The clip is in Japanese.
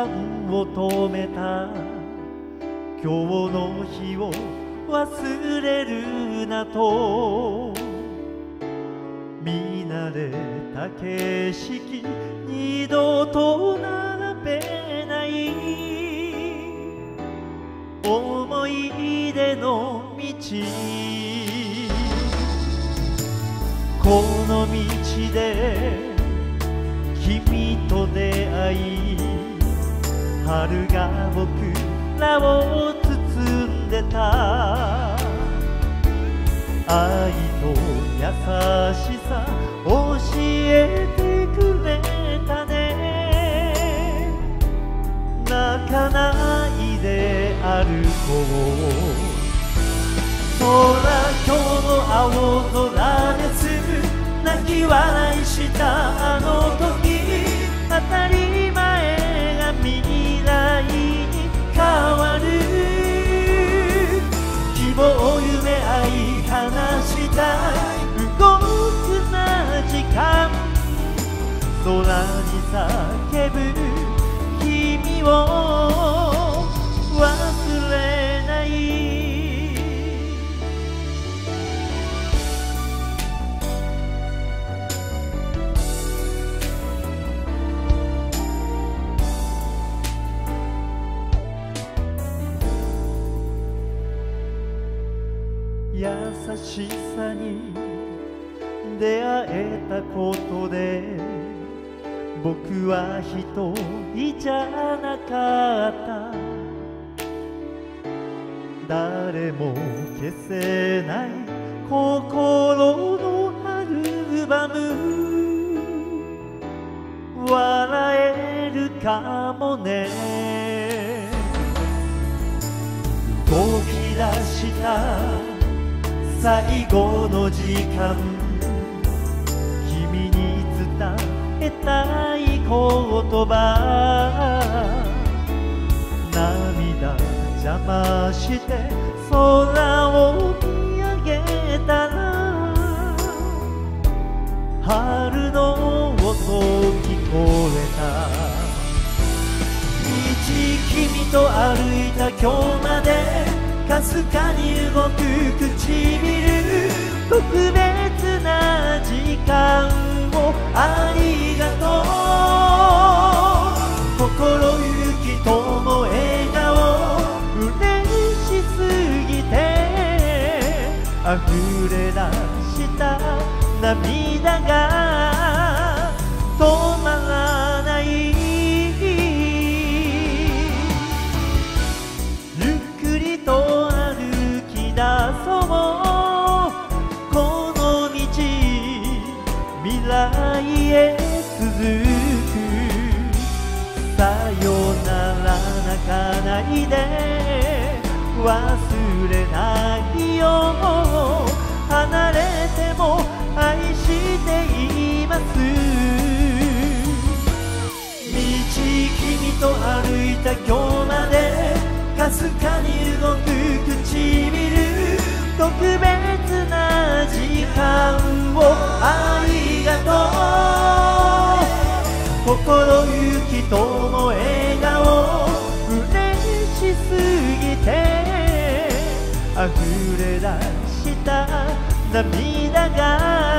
間を止めた今日の日を忘れるなと見慣れた景色二度と並べない思い出の道この道で君と出会い春が僕らを包んでた愛と優しさ教えてくれたね泣かないで歩こう空今日の青空です泣き笑いしたあの時当たり前が未来に変わる希望夢愛話したい動くな時間空に叫ぶ君を忘れない優しさに出会えたことで僕は一人じゃなかった誰も消せない心のアルバム笑えるかもね動き出した最後の時間君に伝えたい言葉涙邪魔して空を見上げたら春の音聞こえた道君と歩いた今日までかすかに動く唇特別な時間をありがとう心ゆきとも笑顔嬉しすぎて溢れ出した涙が止まらないと歩き出そうこの道未来へ続くさよなら泣かないで忘れないよ離れても愛しています道君と歩いた今日までかすかに動く唇特別な時間をありがとう心ゆきとも笑顔嬉しすぎて溢れ出した涙が